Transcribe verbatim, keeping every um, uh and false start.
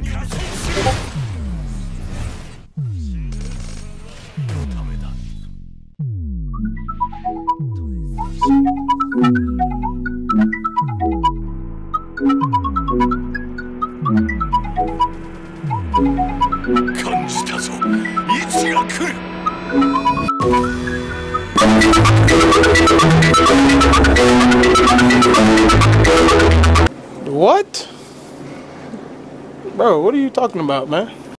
感じたぞ。いつが来る。 What? Bro, what are you talking about, man?